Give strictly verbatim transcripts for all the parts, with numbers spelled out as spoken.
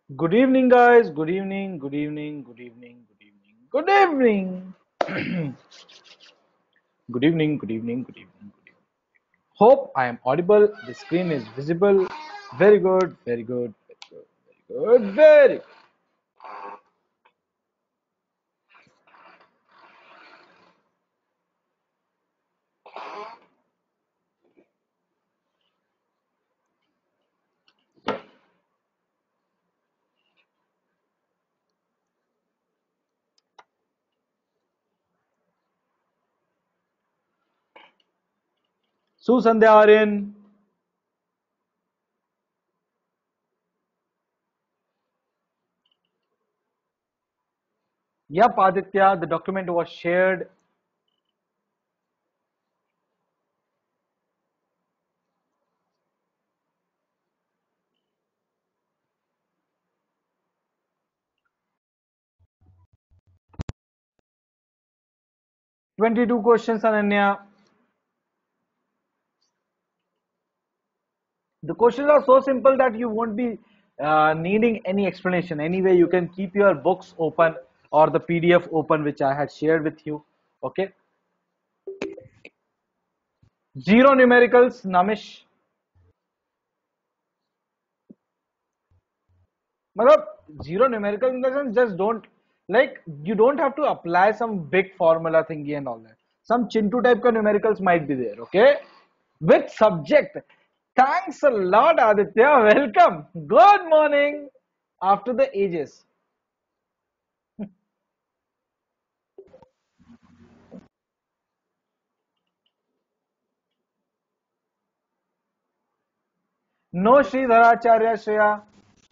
Good evening, guys. Good evening. Good evening. Good evening. Good evening. Good evening. Good evening. Good evening. Good evening. Good evening. Hope I am audible. The screen is visible. Very good. Very good. Very good. Very good. Very good. Susandhya Aryan. Yep, Aditya. The document was shared. twenty-two questions, Ananya. The questions are so simple that you won't be uh, needing any explanation. Anyway, you can keep your books open or the P D F open, which I had shared with you. Okay. Zero numericals, Namish. Matlab, zero numerical in the sense, just don't, like, you don't have to apply some big formula thingy and all that. Some Chintu type ka numericals might be there, okay? With subject. Thanks a lot, Aditya. Welcome. Good morning. After the ages. No Sridharacharya Shreya.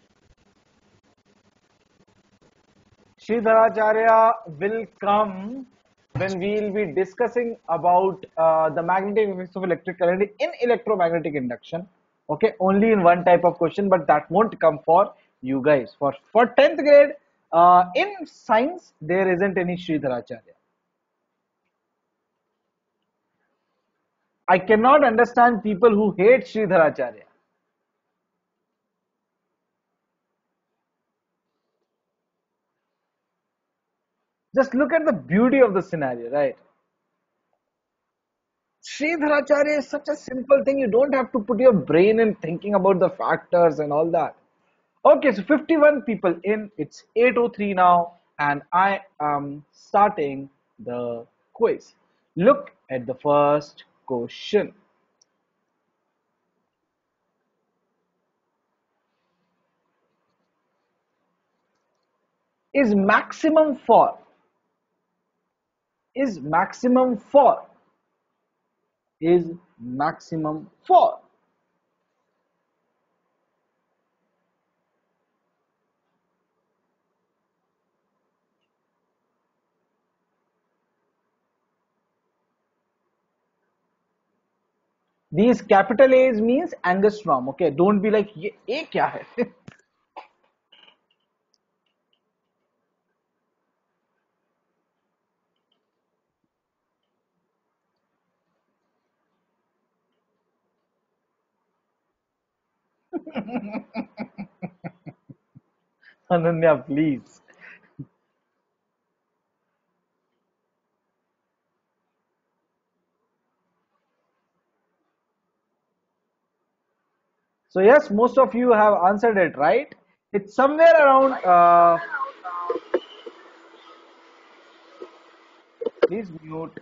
Sridharacharya will come when we will be discussing about uh, the magnetic effects of electric current in electromagnetic induction. Okay, only in one type of question, but that won't come for you guys. For for tenth grade, uh, in science, there isn't any Sridharacharya. I cannot understand people who hate Sridharacharya. Just look at the beauty of the scenario, right? Sridharacharya is such a simple thing. You don't have to put your brain in thinking about the factors and all that. Okay, so fifty-one people in. It's eight oh three now, and I am starting the quiz. Look at the first question. Is maximum for? Is maximum for? Is maximum for? These capital A's means angstrom. Okay, don't be like ये A क्या है? Ananya, please. So yes, most of you have answered it right. It's somewhere around. Uh, please mute.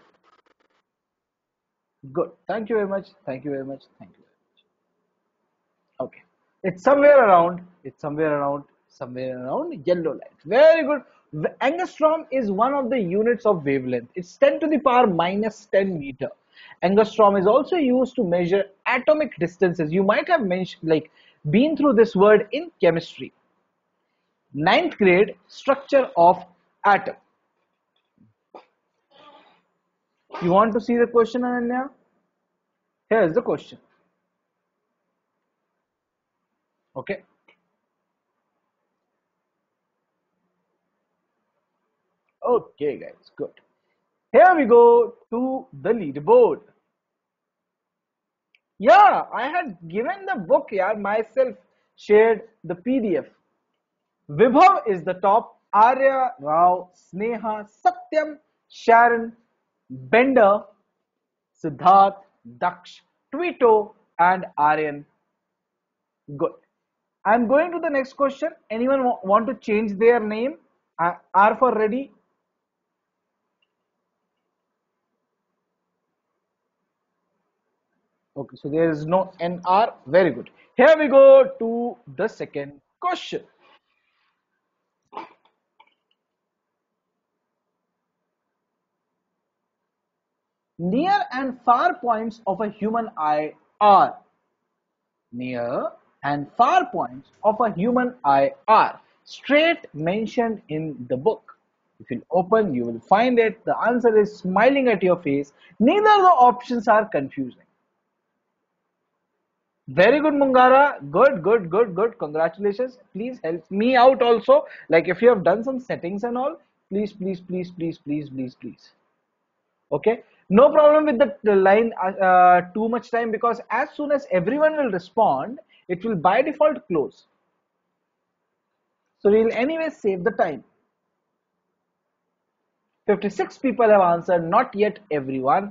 Good. Thank you very much. Thank you very much. Thank you. Okay. It's somewhere around. It's somewhere around. Somewhere around yellow light. Very good. The angstrom is one of the units of wavelength. It's ten to the power minus ten meter. Angstrom is also used to measure atomic distances. You might have mentioned, like, been through this word in chemistry. Ninth grade structure of atom. You want to see the question, Ananya? Here is the question. Okay. Okay, guys. Good. Here we go to the leaderboard. Yeah, I had given the book, yeah, myself shared the P D F. Vibhav is the top. Arya, Rao, Sneha, Satyam, Sharon, Bender, Siddharth, Daksh, Twito, and Aryan. Good. I'm going to the next question. Anyone wa- want to change their name? Uh, R for ready. Okay, so there is no N R. Very good. Here we go to the second question. Near and far points of a human eye are near and far points of a human eye are straight mentioned in the book. If you open, you will find it. The answer is smiling at your face. Neither the options are confusing. Very good, Mungara. Good, good, good, good. Congratulations. Please help me out also. Like if you have done some settings and all, please, please, please, please, please, please, please. Okay. No problem with the the line uh, uh, too much time, because as soon as everyone will respond, it will by default close. So we'll anyway save the time. fifty-six people have answered, not yet everyone.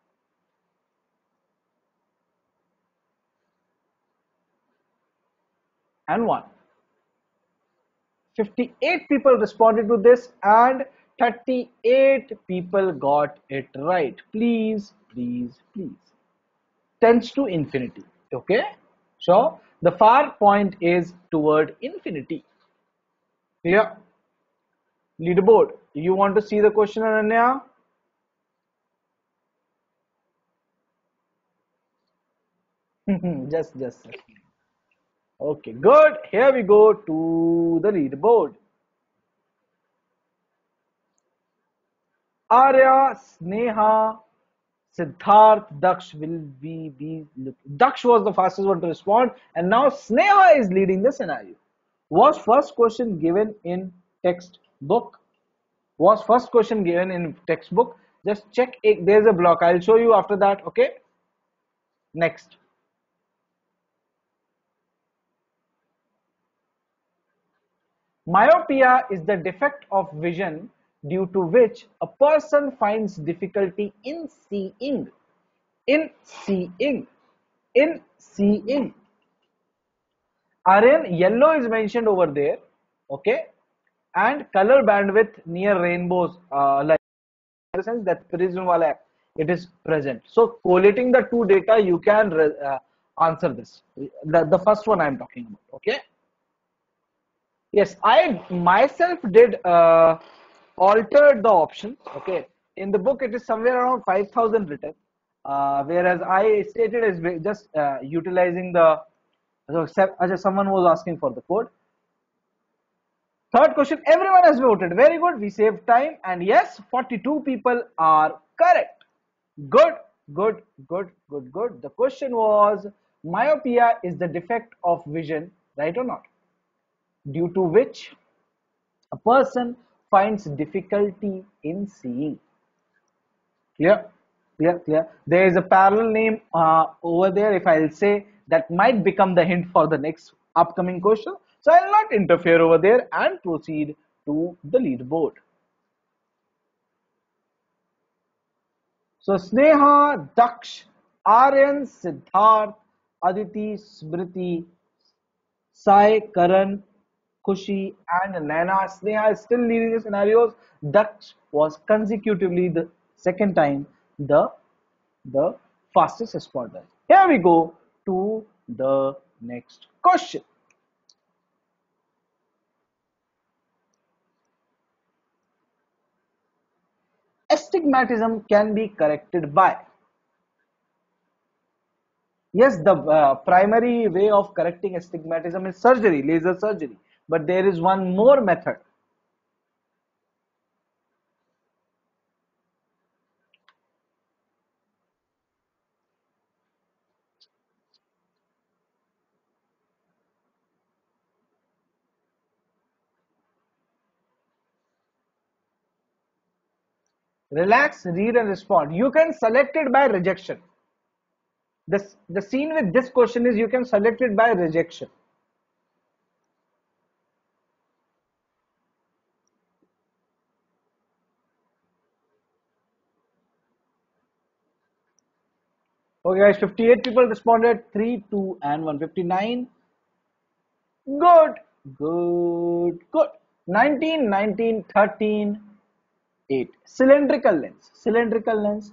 And one. fifty-eight people responded to this and thirty-eight people got it right. Please, please, please. Tends to infinity. Okay? So the far point is toward infinity. Yeah. Leaderboard. You want to see the question, Ananya? just, just. Okay, good. Here we go to the leaderboard. Arya, Sneha, Siddharth, Daksh will be, be Daksh was the fastest one to respond, and now Sneha is leading the scenario. Was first question given in textbook? Was first question given in textbook? Just check it. There's a block. I'll show you after that. Okay. Next. Myopia is the defect of vision due to which a person finds difficulty in seeing. In seeing. In seeing. Aryan, yellow is mentioned over there, okay, and color bandwidth near rainbows, uh, like in the sense that prism wala it is present. So collating the two data, you can uh, answer this. The, the first one I am talking about, okay. Yes, I myself did uh, altered the options. Okay, in the book it is somewhere around five thousand written, uh, whereas I stated is just uh, utilizing the. So, someone was asking for the code. Third question, everyone has voted. Very good. We saved time, and yes, forty-two people are correct. Good, good, good, good, good. The question was myopia is the defect of vision, right or not? Due to which a person finds difficulty in seeing. Clear? Clear? Clear? There is a parallel name uh, over there. If I'll say that might become the hint for the next upcoming question. So I'll not interfere over there and proceed to the leaderboard. So Sneha, Daksh, Aryan, Siddharth, Aditi, Smriti, Sai, Karan, Kushi, and Naina. Sneha is still leading the scenarios. Daksh was consecutively the second time the the fastest responder. Here we go to the next question. Astigmatism can be corrected by. Yes, the uh, primary way of correcting astigmatism is surgery, laser surgery. But there is one more method. Relax, read, and respond. You can select it by rejection. This, the scene with this question is you can select it by rejection. Okay, guys, fifty-eight people responded, three, two, and one hundred fifty-nine. Good, good, good. nineteen, nineteen, thirteen, eight. Cylindrical lens. Cylindrical lens.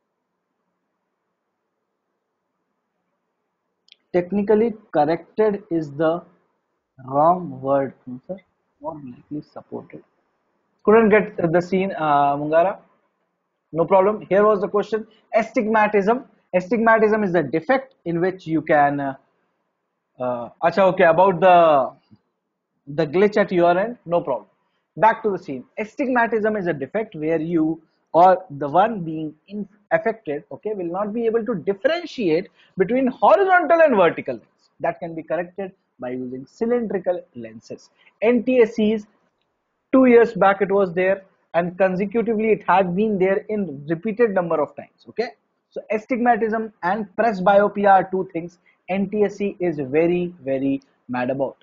Technically corrected is the wrong word, sir. More likely supported. Couldn't get the scene, uh, Mungara. No problem. Here was the question. Astigmatism. Astigmatism is the defect in which you can. Uh, uh, acha, okay. About the the glitch at your end, no problem. Back to the scene. Astigmatism is a defect where you or the one being in affected, okay, will not be able to differentiate between horizontal and vertical lens. That can be corrected by using cylindrical lenses. N T S Cs, two years back it was there, and consecutively it had been there in repeated number of times. Okay, so astigmatism and presbyopia are two things N T S C is very very mad about.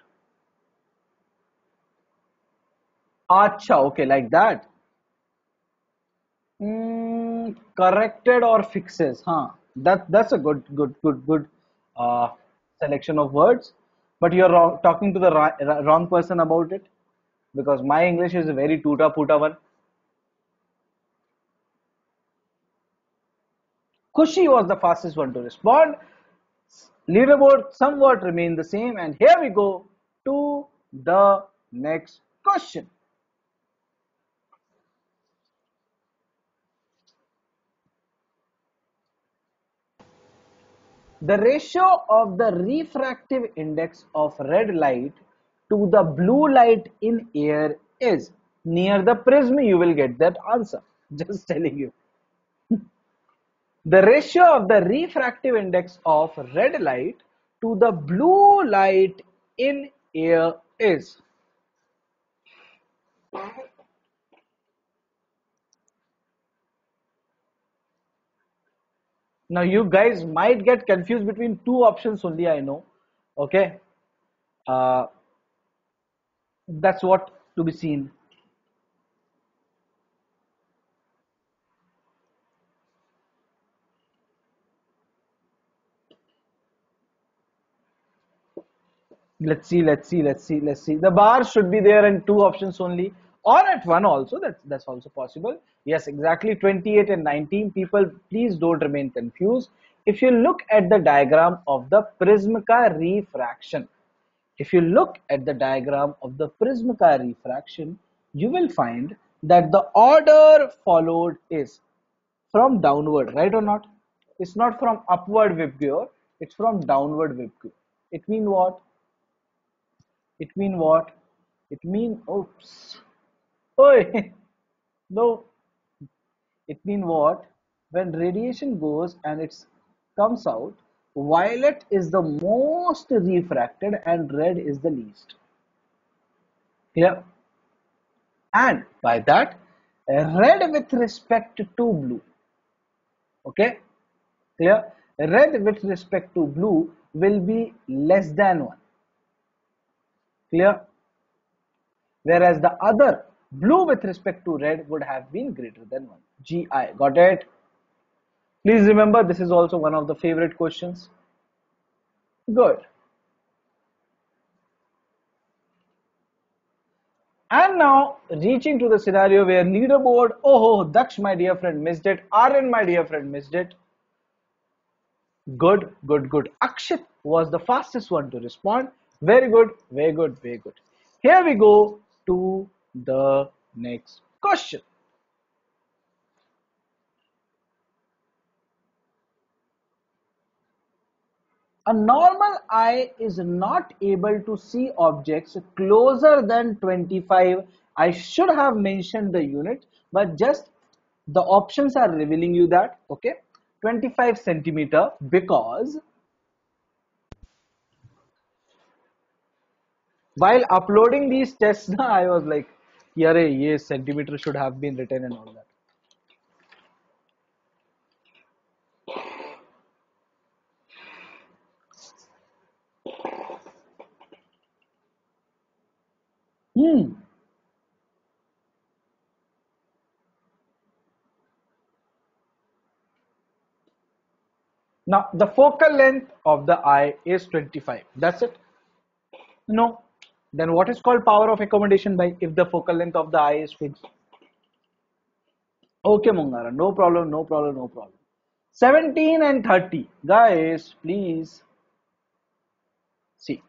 Acha, okay, like that. Mm, corrected or fixes, huh? That that's a good, good, good, good uh, selection of words. But you're wrong, talking to the ri- wrong person about it, because my English is a very tuta puta one. Kushi was the fastest one to respond. Leaderboard somewhat remain the same, and here we go to the next question. The ratio of the refractive index of red light to the blue light in air is. Near the prism, you will get that answer. Just telling you. The ratio of the refractive index of red light to the blue light in air is. Now, you guys might get confused between two options only, I know. Okay. Uh, that's what to be seen. Let's see, let's see, let's see, let's see. The bar should be there in two options only, or at one also. That's that's also possible. Yes, exactly. twenty-eight and nineteen people. Please don't remain confused. If you look at the diagram of the Prismica refraction, if you look at the diagram of the Prismica refraction, you will find that the order followed is from downward, right or not? It's not from upward Vibgyor, it's from downward Vibgyor. It means what? It mean what? It mean oops. Oi, no. It mean what? When radiation goes and it comes out, violet is the most refracted and red is the least. Yeah. And by that, red with respect to blue. Okay? Clear? Red with respect to blue will be less than one. Clear? Whereas the other blue with respect to red would have been greater than one. G I. Got it? Please remember, this is also one of the favorite questions. Good. And now reaching to the scenario where leaderboard, oh, Daksh, my dear friend, missed it. Aryan, my dear friend, missed it. Good, good, good. Akshit was the fastest one to respond. Very good, very good, very good. Here we go to the next question. A normal eye is not able to see objects closer than twenty-five. I should have mentioned the unit, but just the options are revealing you that, okay? twenty-five centimeter, because while uploading these tests, I was like, yeah, yes, centimeter should have been written and all that. Hmm. Now the focal length of the eye is twenty-five. That's it. No. Then what is called power of accommodation by if the focal length of the eye is fixed? Okay, Mungara, no problem, no problem, no problem. seventeen and thirty. Guys, please see.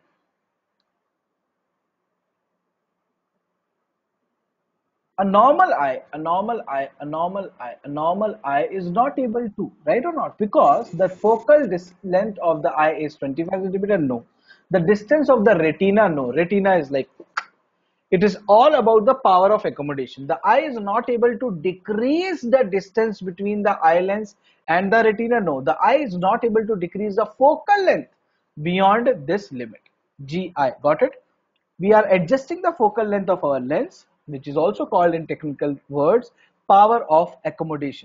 A normal eye, a normal eye, a normal eye, a normal eye is not able to, right or not? Because the focal dis length of the eye is twenty-five centimeter, no. The distance of the retina, no. Retina is like, it is all about the power of accommodation. The eye is not able to decrease the distance between the eye lens and the retina, no. The eye is not able to decrease the focal length beyond this limit. G I, got it? We are adjusting the focal length of our lens, which is also called in technical words power of accommodation.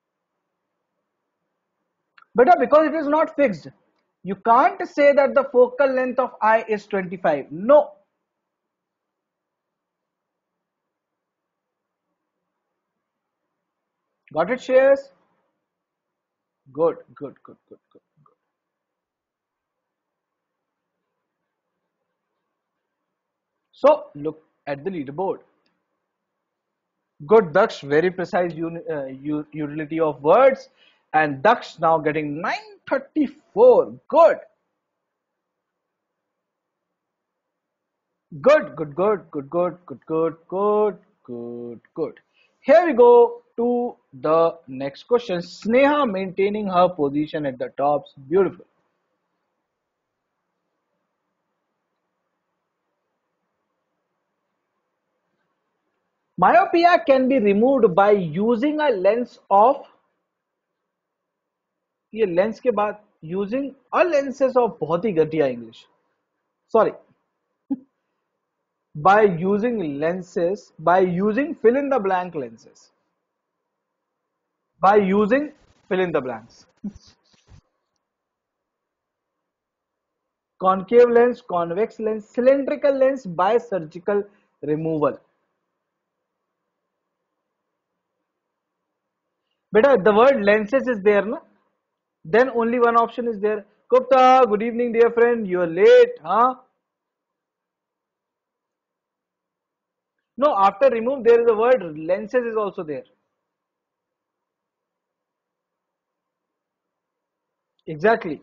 But because it is not fixed, you can't say that the focal length of eye is twenty-five. No. Got it, Shreyas? Good, good, good, good, good, good. So look at the leaderboard. Good, Daksh, very precise uni uh, utility of words. And Daksh now getting nine thirty-four. Good. Good, good, good, good, good, good, good, good, good, good. Here we go to the next question. Sneha maintaining her position at the top. Beautiful. Myopia can be removed by using a lens of ये lens के बाद using a lenses of बहुत ही घटिया English sorry by using lenses by using fill in the blank lenses by using fill in the blanks concave lens, convex lens, cylindrical lens by surgical removal. Beta, the word lenses is there, na? Then only one option is there. Gupta, good evening, dear friend. You are late, huh? No, after remove, there is a word lenses is also there. Exactly.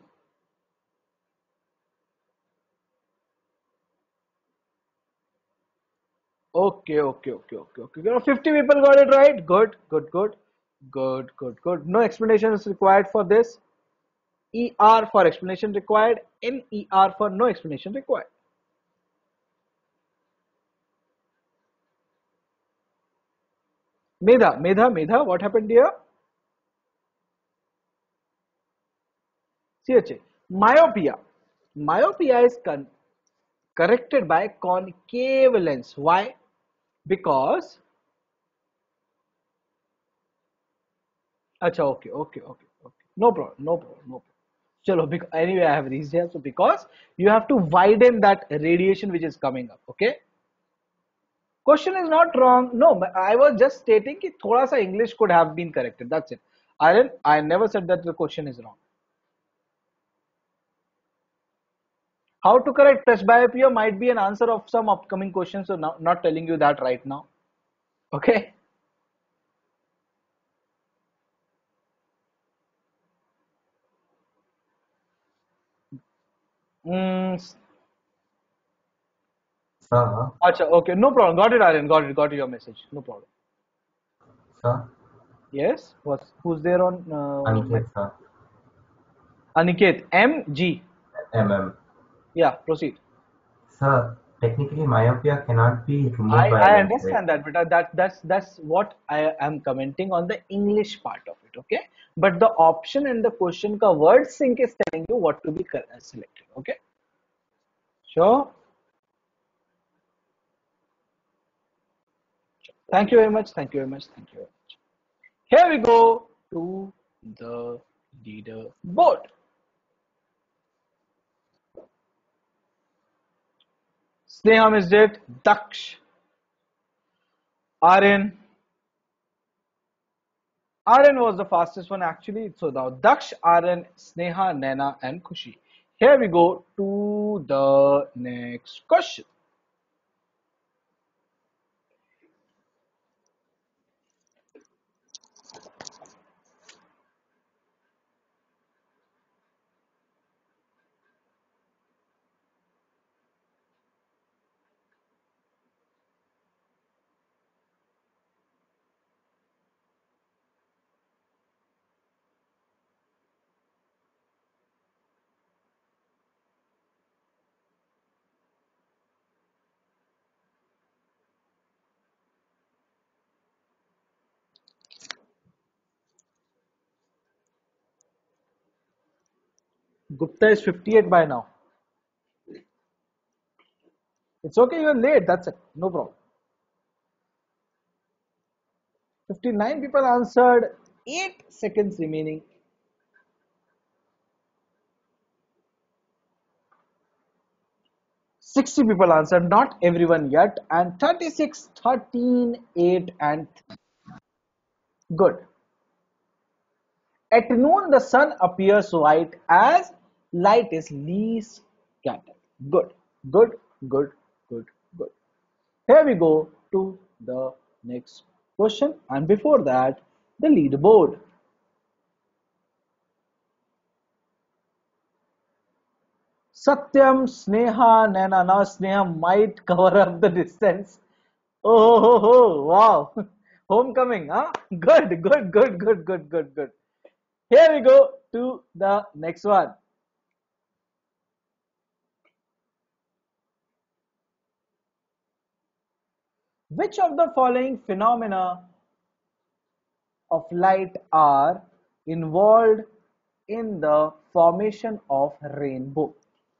Okay, okay, okay, okay, okay. You know, fifty people got it right. Good, good, good, good, good, good. No explanation is required for this. E R for explanation required. N E R for no explanation required. Medha, Medha, Medha, what happened here? C H A. Myopia. Myopia is con corrected by concave lens. Why? Because. Acha, okay, okay, okay, okay. No problem, no problem, no problem. Chalo, bec- anyway, I have reached here. So, because you have to widen that radiation which is coming up, okay? Question is not wrong. No, I was just stating that thoda sa English could have been corrected. That's it. I didn't, I never said that the question is wrong. How to correct presbyopia might be an answer of some upcoming questions. So, now, not telling you that right now. Okay? Mm, Sir, acha, okay, no problem. Got it, Aryan. Got it. Got your message. No problem. sir, Yes. What's who's there on uh, my Aniket, sir, Aniket M G. M M. Yeah, proceed. Sir, technically myopia cannot be removed I by a I lens, right? understand that, but that that's that's what I am commenting on the English part of it. Okay, but the option and the question ka word sync is telling you what to be cor- selected. Okay, sure. Thank you very much. Thank you very much. Thank you very much. Here we go to the leader board. Sneha missed it. Daksh, Aryan, Aryan was the fastest one actually. So now Daksh, Aryan, Sneha, Naina, and Khushi. Here we go to the next question. Gupta is fifty-eight by now. It's okay, you're late. That's it. No problem. fifty-nine people answered. eight seconds remaining. sixty people answered. Not everyone yet. And thirty-six, thirteen, eight, and good. At noon, the sun appears white as light is least scattered. Good, good, good, good, good. Here we go to the next question. And before that, the leaderboard. Satyam, Sneha, Naina. Now Sneha might cover up the distance. Oh, ho, ho, ho. Wow. Homecoming, huh? Good, good, good, good, good, good, good. Here we go to the next one. Which of the following phenomena of light are involved in the formation of rainbow?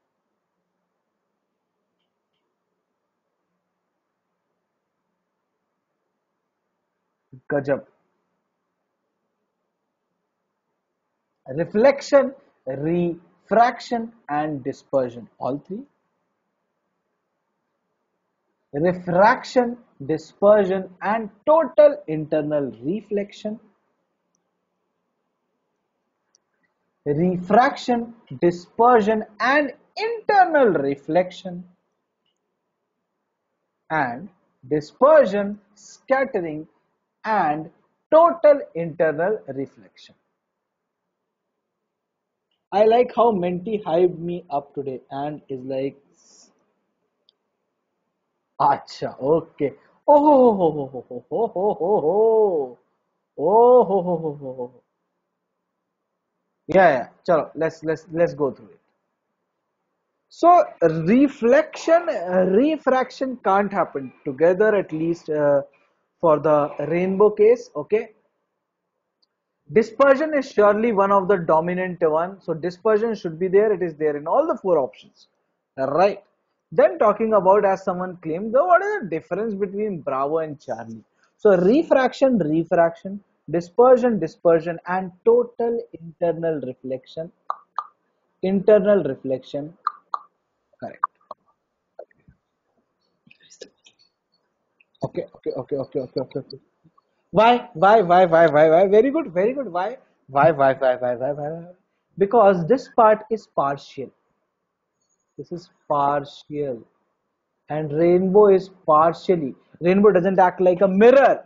Gajab. Reflection, refraction, and dispersion. All three. Refraction, dispersion, and total internal reflection. Refraction, dispersion, and internal reflection. And dispersion, scattering, and total internal reflection. I like how Menti hyped me up today and is like, Acha, okay. Oh, ho, ho, ho, ho, ho, ho, ho, ho, ho. Oh, ho, ho, ho, ho, ho. Yeah, yeah. Chalo, let's let's let's go through it. So reflection, uh, refraction can't happen together at least uh, for the rainbow case. Okay, dispersion is surely one of the dominant one. So dispersion should be there. It is there in all the four options. Right. Then talking about, as someone claimed, the what is the difference between Bravo and Charlie? So refraction, refraction, dispersion, dispersion, and total internal reflection. Internal reflection. Correct. Okay, okay, okay, okay, okay, okay, okay. Why? Why? Why? Why? Why? Why? Very good, very good. Why? Why? Why? Why? Why? Why? Why? Why? Because this part is partial. This is partial. And rainbow is partially. Rainbow doesn't act like a mirror.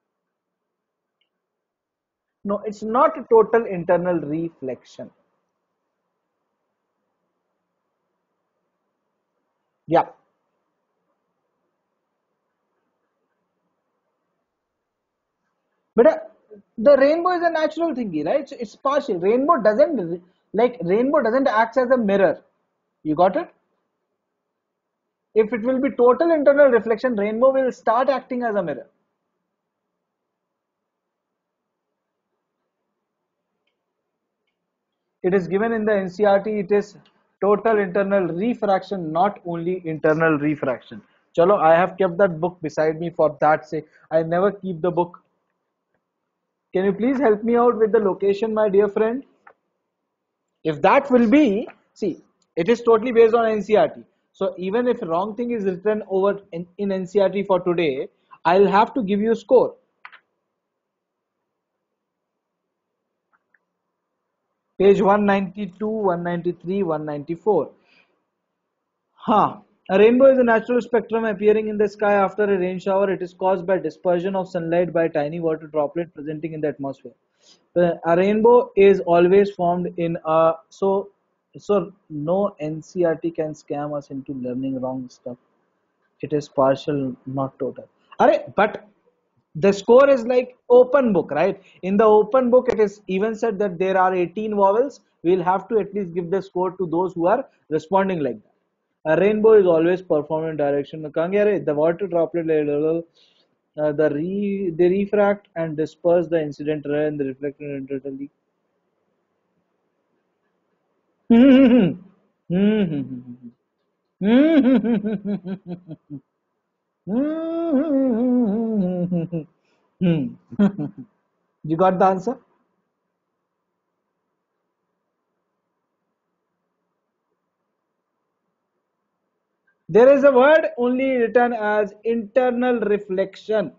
No, it's not a total internal reflection. Yeah. But uh, the rainbow is a natural thingy, right? So it's partial. Rainbow doesn't like rainbow doesn't act as a mirror. You got it? If it will be total internal reflection, rainbow will start acting as a mirror. It is given in the N C R T. It is total internal refraction, not only internal refraction. Chalo, I have kept that book beside me for that sake. I never keep the book. Can you please help me out with the location, my dear friend? If that will be, see, it is totally based on N C R T. So even if wrong thing is written over in, in N C R T for today, I'll have to give you a score. Page one ninety-two, one ninety-three, one ninety-four. Huh. A rainbow is a natural spectrum appearing in the sky after a rain shower. It is caused by dispersion of sunlight by tiny water droplets presenting in the atmosphere. The- A rainbow is always formed in a so so no N C R T can scam us into learning wrong stuff. It is partial, not total. Arre, but the score is like open book, right? In the open book, it is even said that there are eighteen vowels. We'll have to at least give the score to those who are responding like that. A rainbow is always performed in direction. Kangere, the water droplet level, uh, the re they refract and disperse the incident ray and the reflected internally. You got the answer? There is a word only written as internal reflection.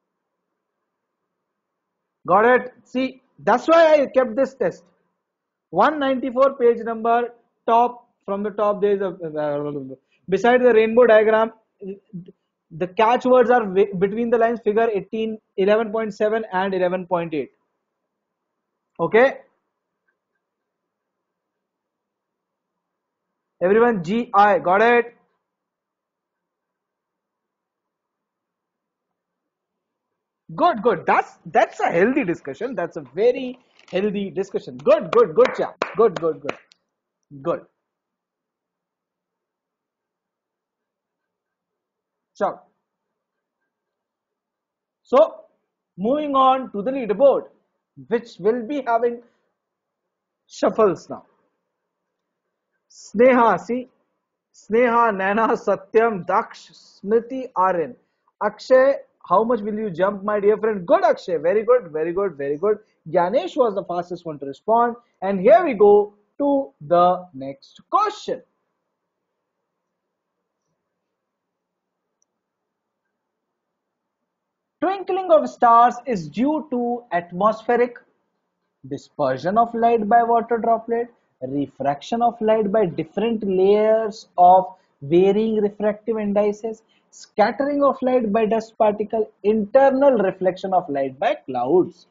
Got it? See, that's why I kept this test. one ninety-four page number, top, from the top there is a uh, beside the rainbow diagram, the catchwords are between the lines, figure eighteen, eleven point seven and eleven point eight. Okay, everyone, G I got it. Good, good. That's that's a healthy discussion. That's a very healthy discussion. Good, good, good, chap. Good, good, good, good. Sure. So, moving on to the leaderboard, which will be having shuffles now. Sneha, see, Sneha, Naina, Satyam, Daksh, Smriti, Aryan. Akshay, how much will you jump, my dear friend? Good, Akshay. Very good, very good, very good. Ganesh was the fastest one to respond. And here we go to the next question. Twinkling of stars is due to atmospheric dispersion of light by water droplet, refraction of light by different layers of varying refractive indices, scattering of light by dust particle, internal reflection of light by clouds.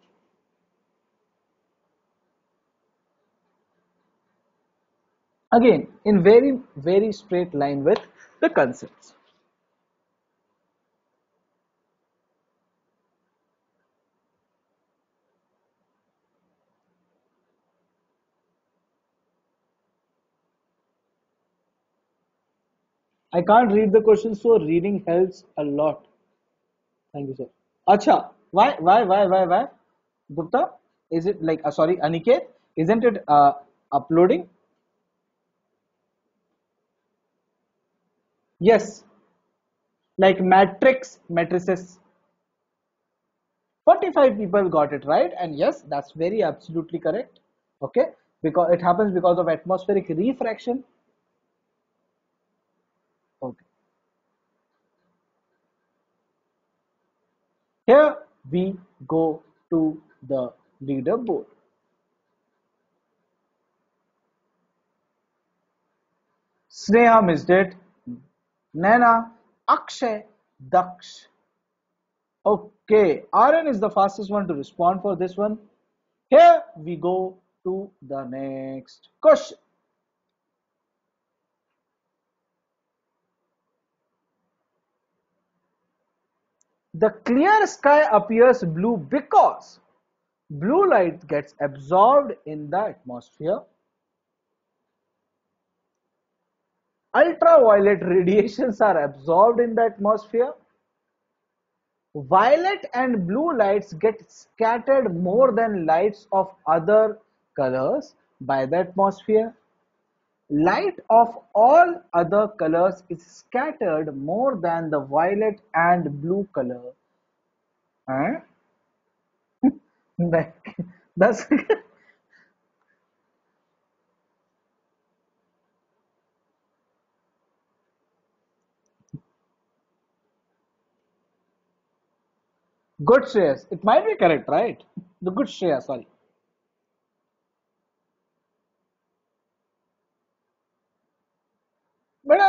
Again, in very, very straight line with the concepts. I can't read the question, so reading helps a lot. Thank you, sir. Acha, why, why, why, why, why? Gupta, is it like, uh, sorry, Aniket, isn't it uh, uploading? Yes, like matrix, matrices. forty-five people got it right, and yes, that's very absolutely correct. Okay, because it happens because of atmospheric refraction. Okay, here we go to the leaderboard. Sneha missed it. Naina, Akshay, Daksh. Okay, Aaron is the fastest one to respond for this one. Here we go to the next question. The clear sky appears blue because blue light gets absorbed in the atmosphere. Ultraviolet radiations are absorbed in the atmosphere. Violet and blue lights get scattered more than lights of other colors by the atmosphere. Light of all other colors is scattered more than the violet and blue color. Huh? That's good, Shreyas. It might be correct, right? The good Shreya, sorry.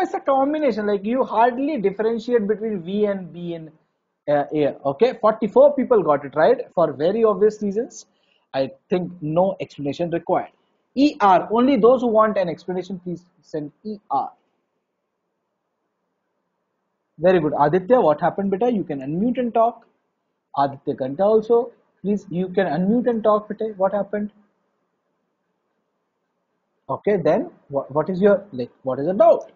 just a combination, like you hardly differentiate between V and B in uh, air. Okay, forty-four people got it right for very obvious reasons. I think no explanation required. E R, only those who want an explanation, please send E R. Very good. Aditya, what happened, beta? You can unmute and talk. Aditya Kanta also, please, you can unmute and talk, beta. What happened? Okay, then what, what is your, like, what is the doubt?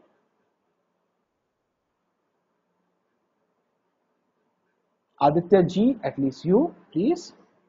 Aditya Ji, at least you, please.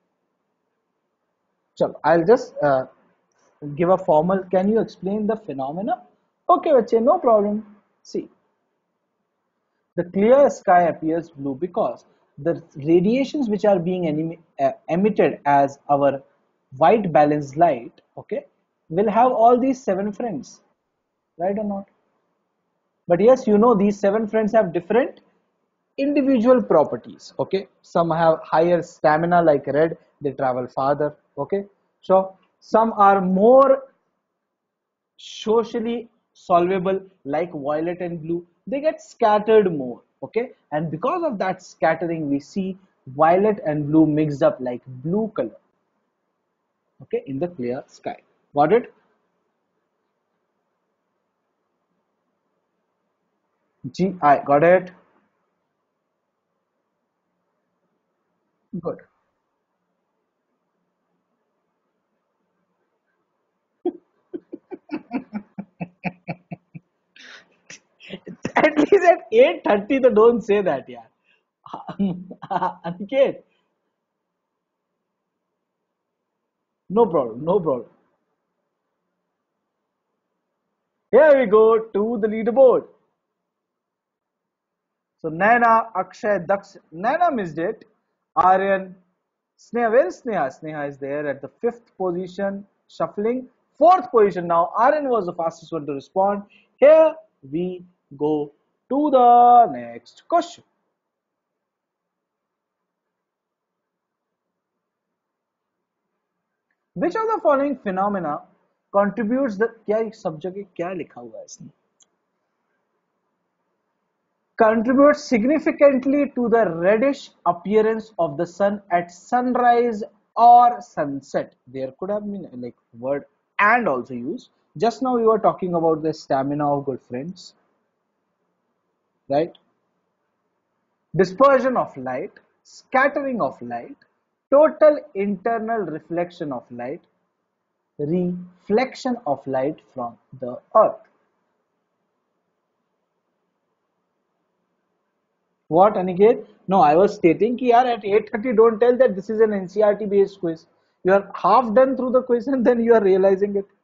Chalo, I'll just uh, give a formal, can you explain the phenomena? Okay, bache, no problem. See, the clear sky appears blue because the radiations which are being enim- uh, emitted as our white balanced light, okay, will have all these seven friends, right or not? But yes, you know, these seven friends have different individual properties. Okay, some have higher stamina like red, they travel farther. Okay, so some are more socially solvable like violet and blue, they get scattered more. Okay, and because of that scattering we see violet and blue mixed up like blue color, okay, in the clear sky. Got it? G I got it. Good. At least at eight thirty, the don't say that, yeah. Aniket, no problem, no problem. Here we go to the leaderboard. So Naina, Akshay, Daksh, Naina missed it. Aryan, Sneha, where is Sneha? Sneha is there at the fifth position, shuffling. Fourth position now. Aryan was the fastest one to respond. Here we go to the next question. Which of the following phenomena contributes the क्या इस सब जगह क्या लिखा हुआ है इसमें? Contributes significantly to the reddish appearance of the sun at sunrise or sunset. There could have been like word and also used. Just now we were talking about the stamina of good friends, right? Dispersion of light, scattering of light, total internal reflection of light, reflection of light from the earth. What, Aniket? No, I was stating कि यार at eight thirty don't tell that this is an N C R T based quiz. You are half done through the quiz and then you are realizing it.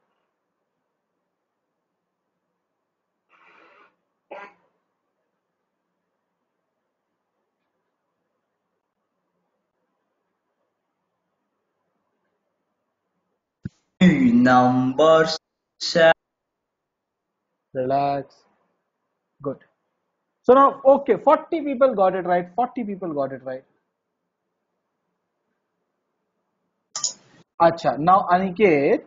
Number seven. Relax. Good. So now, okay, forty people got it right. forty people got it right. Acha. Now, Aniket,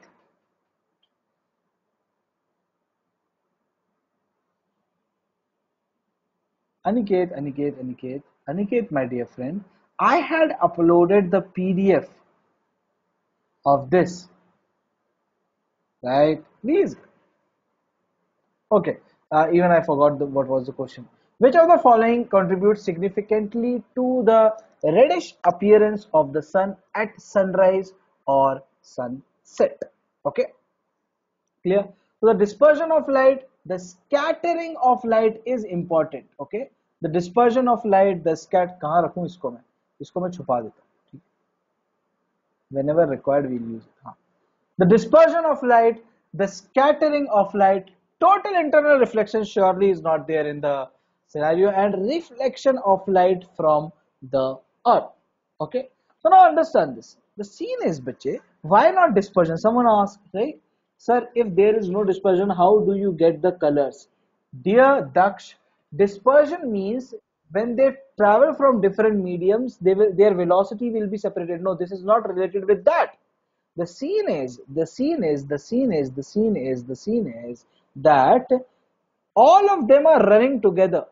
Aniket, Aniket, Aniket, Aniket, my dear friend, I had uploaded the P D F of this, right? Please. Okay, uh, even I forgot the, what was the question. Which of the following contributes significantly to the reddish appearance of the sun at sunrise or sunset? Okay, clear? So the dispersion of light, the scattering of light is important. Okay, the dispersion of light, the scat. कहाँ रखूँ इसको मैं? इसको मैं छुपा देता हूँ. Whenever required, we'll use it. हाँ. The dispersion of light, the scattering of light, total internal reflection surely is not there in the scenario, and reflection of light from the earth. Okay, so now understand this. The scene is, bache, why not dispersion? Someone asked, right? Sir, if there is no dispersion, how do you get the colors? Dear Daksh, dispersion means when they travel from different mediums, they will, their velocity will be separated. No, this is not related with that. The scene is, the scene is, the scene is, the scene is, the scene is that All of them are running together.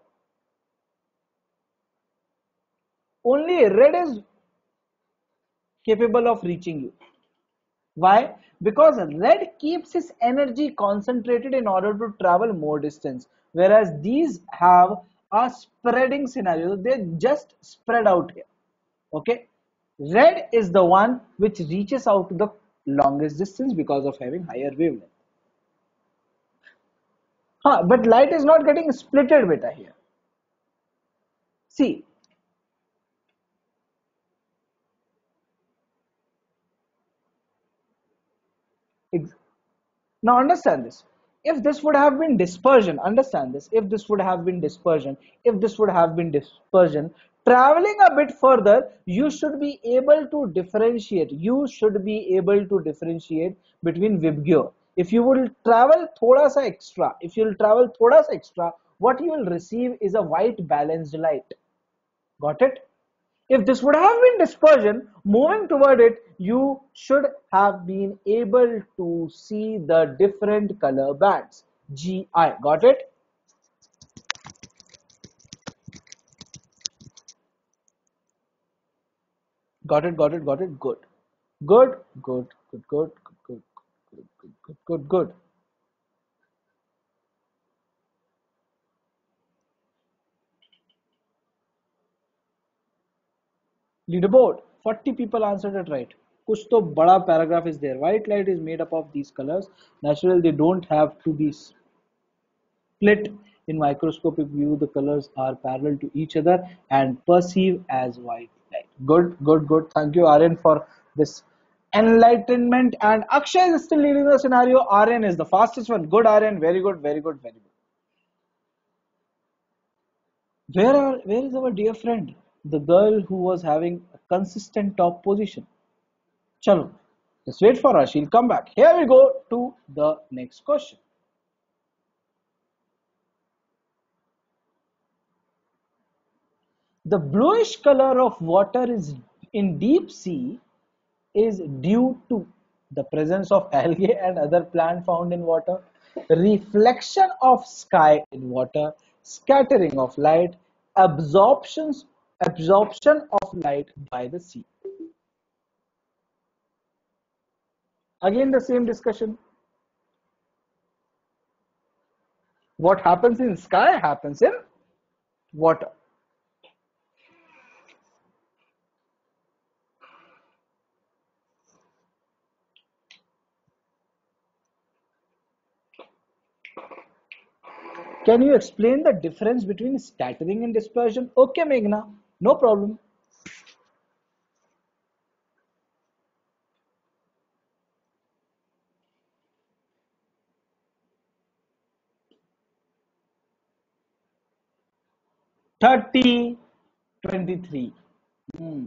Only red is capable of reaching you. Why? Because red keeps its energy concentrated in order to travel more distance, whereas these have a spreading scenario. They just spread out here. Okay, red is the one which reaches out to the longest distance because of having higher wavelength. Huh, but light is not getting splitted beta here. See, now understand this. If this would have been dispersion, understand this. If this would have been dispersion, if this would have been dispersion, traveling a bit further, you should be able to differentiate. You should be able to differentiate between VIBGYOR. If you will travel thoda sa extra, if you will travel thoda sa extra, what you will receive is a white balanced light. Got it? If this would have been dispersion, moving toward it, you should have been able to see the different color bands. G I. Got it? Got it, got it, got it. Good. Good, good, good, good, good, good, good, good, good, good. Leaderboard. forty people answered it right. Kuch to bada paragraph is there. White light is made up of these colors. Naturally, they don't have to be split. In microscopic view, the colors are parallel to each other and perceived as white light. Good, good, good. Thank you, Aryan, for this enlightenment. And Akshay is still leading the scenario. Aryan is the fastest one. Good, Aryan. Very good, very good, very good. Where are where is our dear friend? The girl who was having a consistent top position. Chalo. Just wait for her. She'll come back. Here we go to the next question. The bluish color of water is in deep sea is due to the presence of algae and other plant found in water, reflection of sky in water, scattering of light, absorptions absorption of light by the sea. Again the same discussion. What happens in sky happens in water. Can you explain the difference between scattering and dispersion? Okay, Meghna, no problem. thirty, twenty-three. Hmm.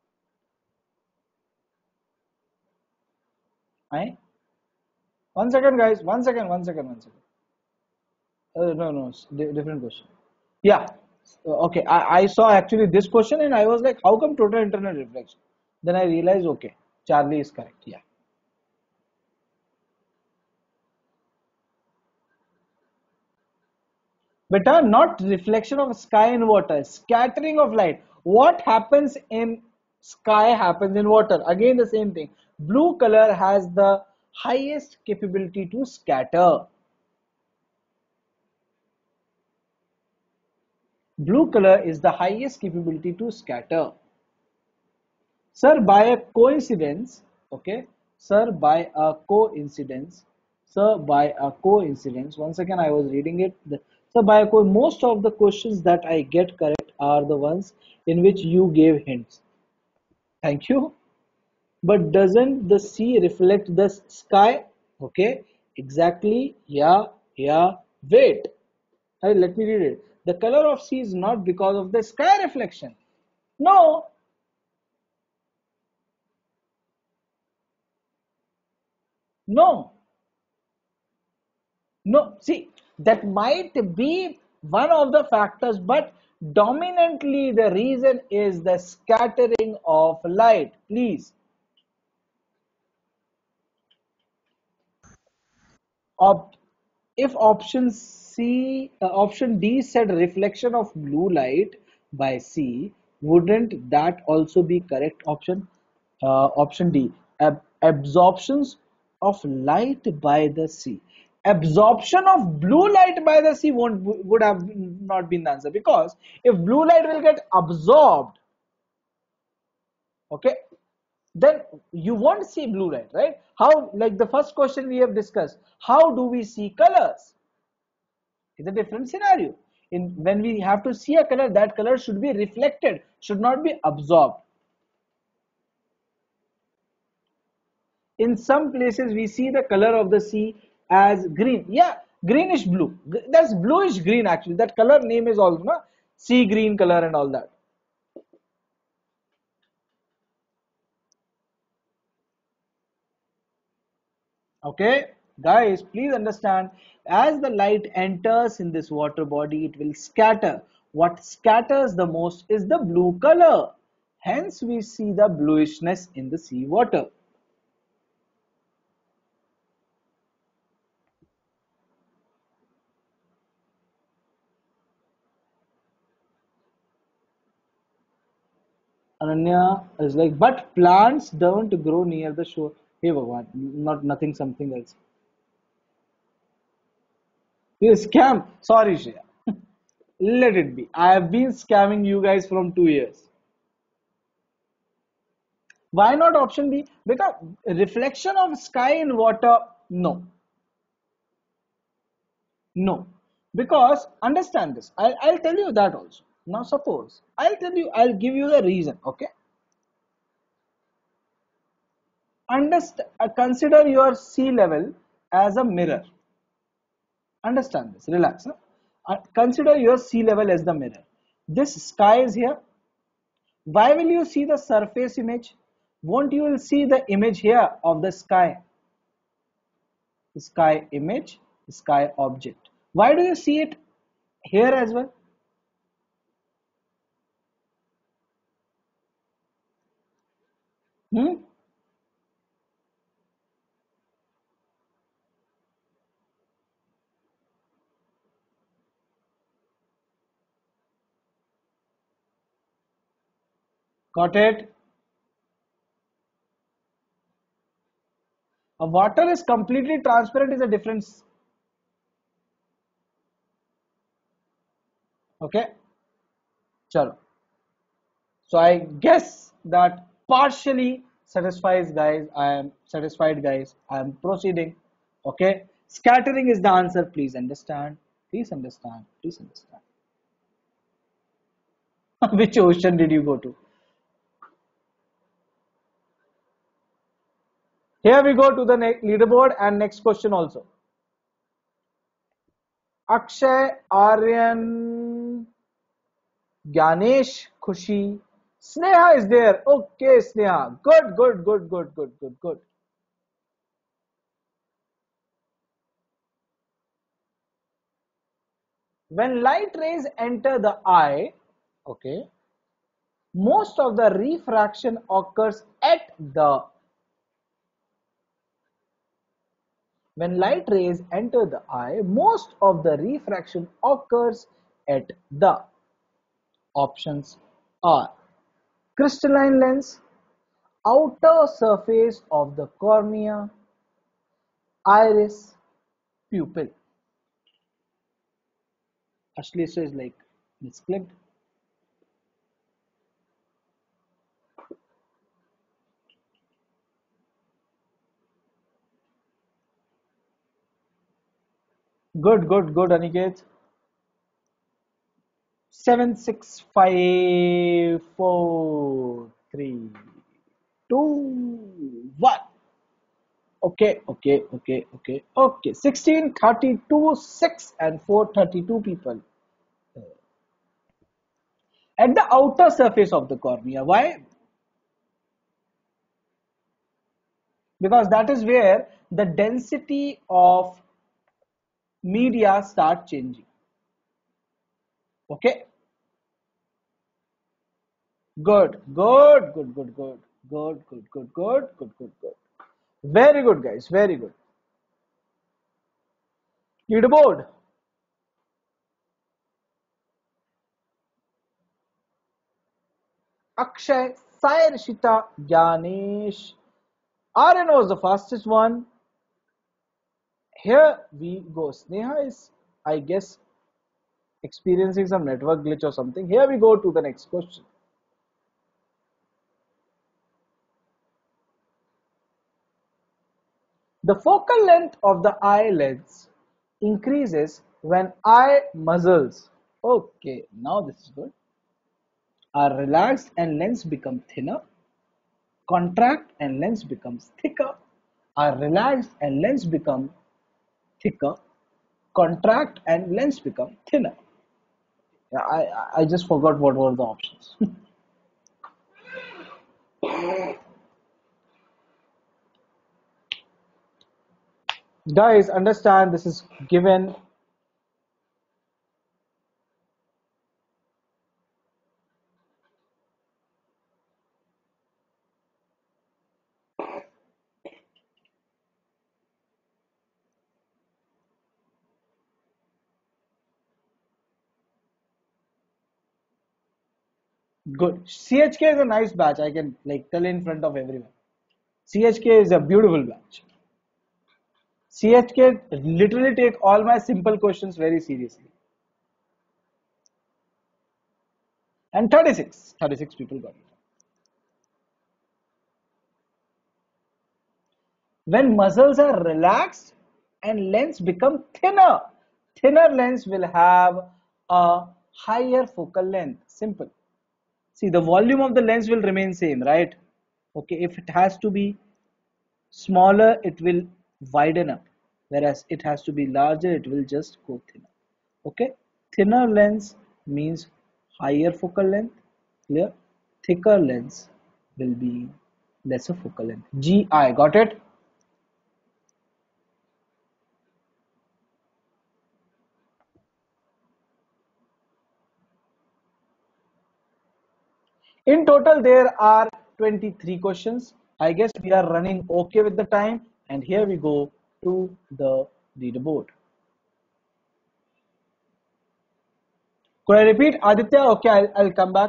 I, one second, guys. One second, one second, one second. Uh, no, no, different question. Yeah. Uh, okay. I, I saw actually this question and I was like, how come total internal reflection? Then I realized, okay, Charlie is correct. Yeah. Beta, not reflection of sky and water, scattering of light. What happens in sky happens in water. Again, the same thing. Blue color has the highest capability to scatter. Blue color is the highest capability to scatter. Sir, by a coincidence, okay, sir, by a coincidence, sir, by a coincidence, once again I was reading it, the, sir, by a co most of the questions that I get correct are the ones in which you gave hints. Thank you. But doesn't the sea reflect the sky? Okay, exactly, yeah, yeah, wait. Hey, let me read it. The color of sea is not because of the sky reflection. No, no. No, see, that might be one of the factors, but dominantly the reason is the scattering of light. Please, op if option C, uh, option D said reflection of blue light by sea. Wouldn't that also be correct option? Uh, option D, ab absorptions of light by the sea. Absorption of blue light by the sea won't would have not been the answer, because if blue light will get absorbed, okay, then you won't see blue light, right? How, like the first question we have discussed, how do we see colors? It's a different scenario. In when we have to see a color, that color should be reflected, should not be absorbed. In some places we see the color of the sea as green, yeah, greenish blue. That's bluish green actually. That color name is also, no, sea green color and all that. Okay, guys, please understand, as the light enters in this water body, it will scatter. What scatters the most is the blue color. Hence, we see the bluishness in the sea water. Ananya is like, but plants don't grow near the shore. Hey, Bhagwan, not nothing, something else. You scam. Sorry, Shreya. Let it be. I have been scamming you guys from two years. Why not option B? Because reflection of sky in water, no. No. Because understand this. I'll, I'll tell you that also. Now suppose, I'll tell you, I'll give you the reason, okay? Understand, uh, consider your sea level as a mirror. Understand this, relax. Huh? Uh, consider your sea level as the mirror. This sky is here. Why will you see the surface image? Won't you will see the image here of the sky? Sky image, sky object. Why do you see it here as well? Hmm? Got it? A water is completely transparent is a difference. Okay? Chalo. So I guess that partially satisfies, guys. I am satisfied, guys. I am proceeding. Okay? Scattering is the answer. Please understand. Please understand. Please understand. Which ocean did you go to? Here we go to the leaderboard and next question also. Akshay, Aryan, Ganesh, Khushi, Sneha is there. Okay, Sneha. Good, good, good, good, good, good, good. When light rays enter the eye, okay, most of the refraction occurs at the when light rays enter the eye, most of the refraction occurs at the options are crystalline lens, outer surface of the cornea, iris, pupil. Ashley is like misclicked. Good, good, good, Aniket. Seven, six, five, four, three, two, one. Okay, okay, okay, okay, okay. Sixteen, thirty-two, six, and four, thirty-two people at the outer surface of the cornea. Why? Because that is where the density of media start changing. Okay. Good, good, good, good, good, good, good, good, good, good, good, good. Very good, guys. Very good. Leaderboard. Akshay, Sai, Rishita, Ganesh. Aryan was the fastest one. Here we go. Sneha is, I guess, experiencing some network glitch or something. Here we go to the next question. The focal length of the eyelids increases when eye muscles, okay, now this is good, are relaxed and lens become thinner, contract and lens becomes thicker, are relaxed and lens become thicker, contract and lens become thinner. Yeah, I, I I just forgot what were the options. Guys, understand this is given. Good. C H K is a nice batch. I can like tell in front of everyone. C H K is a beautiful batch. C H K literally take all my simple questions very seriously. And thirty-six, thirty-six people got it. When muscles are relaxed and lens become thinner, thinner lens will have a higher focal length. Simple. See, the volume of the lens will remain same, right? Okay, if it has to be smaller, it will widen up. Whereas it has to be larger, it will just go thinner. Okay, thinner lens means higher focal length. Clear? Thicker lens will be lesser focal length. G I, got it? In total, there are twenty-three questions. I guess we are running okay with the time. And here we go to the leaderboard. Could I repeat, Aditya? Okay, I'll, I'll come back.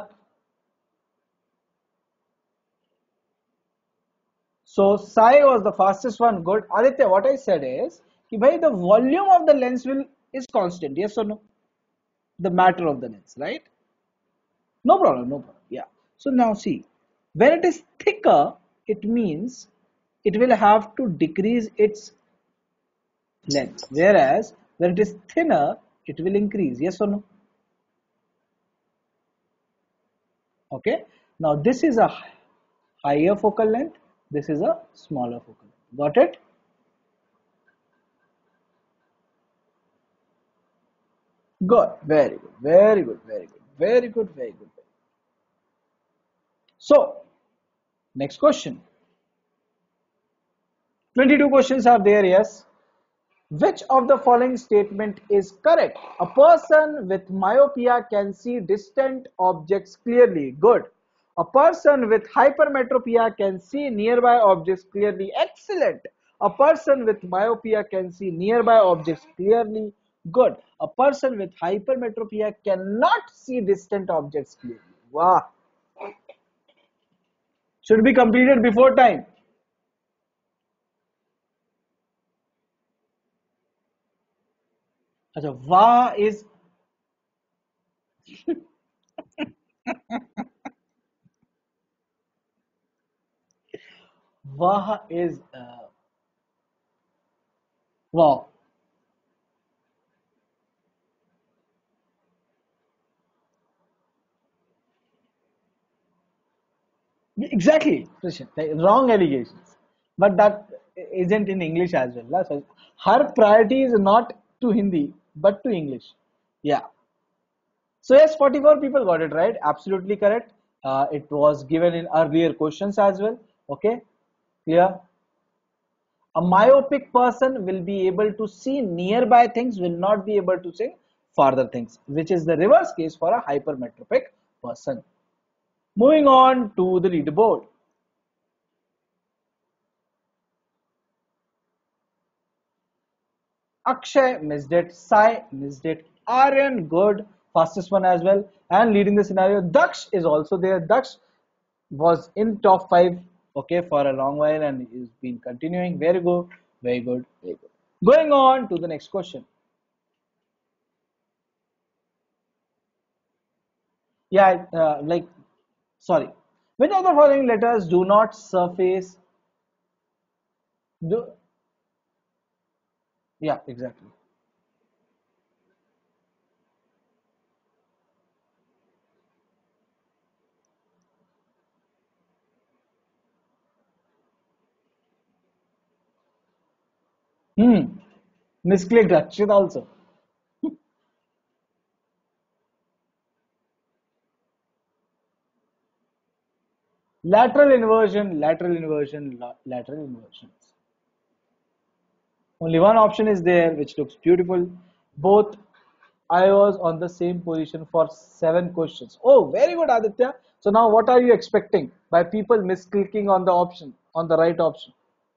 So Sai was the fastest one. Good. Aditya, what I said is, कि भाई the volume of the lens will is constant. Yes or no? The matter of the lens, right? No problem. No problem. Yeah. So now see, when it is thicker, it means it will have to decrease its length. Whereas when it is thinner, it will increase. Yes or no? Okay. Now this is a higher focal length. This is a smaller focal length. Got it? Good. Very good. Very good. Very good. Very good. Very good. So, next question. twenty-two questions are there, yes. Which of the following statement is correct? A person with myopia can see distant objects clearly. Good. A person with hypermetropia can see nearby objects clearly. Excellent. A person with myopia can see nearby objects clearly. Good. A person with hypermetropia cannot see distant objects clearly. Wow. Should be completed before time. अच्छा वाह is वाह is uh, wow. Exactly, Christian. Like, wrong allegations, but that isn't in English as well. So her priority is not to Hindi but to English. Yeah. So yes, forty-four people got it right. Absolutely correct. Uh, it was given in earlier questions as well. Okay, clear. A myopic person will be able to see nearby things, will not be able to see farther things, which is the reverse case for a hypermetropic person. Moving on to the leaderboard. Akshay missed it, Sai missed it, Aryan good, fastest one as well, and leading the scenario. Daksh is also there. Daksh, was in top five, okay, for a long while, and he's been continuing. Very good, very good, very good. Going on to the next question. Yeah, uh, like, sorry. Which of the following letters do not surface? Do Yeah, exactly. Hmm. Misclicked Rakshit also. Lateral inversion, lateral inversion, la- lateral inversions. Only one option is there, which looks beautiful. Both I was on the same position for seven questions. Oh, very good, Aditya. So now, what are you expecting by people misclicking on the option, on the right option?